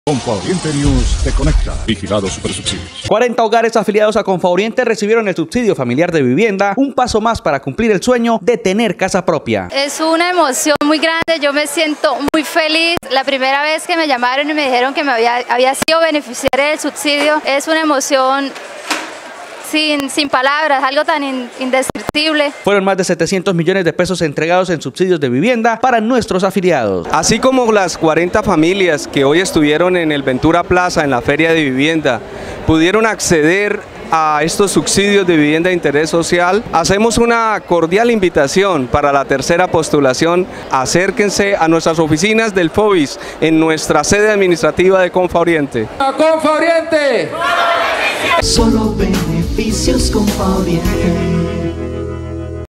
Conforiente News te conecta. Vigilado Supersubsidios. 40 hogares afiliados a Conforiente recibieron el subsidio familiar de vivienda, un paso más para cumplir el sueño de tener casa propia. Es una emoción muy grande, yo me siento muy feliz. La primera vez que me llamaron y me dijeron que me había sido beneficiaria del subsidio, es una emoción sin palabras, algo tan indescriptible. Fueron más de 700 millones de pesos entregados en subsidios de vivienda para nuestros afiliados. Así como las 40 familias que hoy estuvieron en el Ventura Plaza, en la Feria de Vivienda, pudieron acceder a estos subsidios de vivienda de interés social, hacemos una cordial invitación para la tercera postulación. Acérquense a nuestras oficinas del FOBIS en nuestra sede administrativa de Conforiente. ¡A Conforiente! Solo beneficios Conforiente.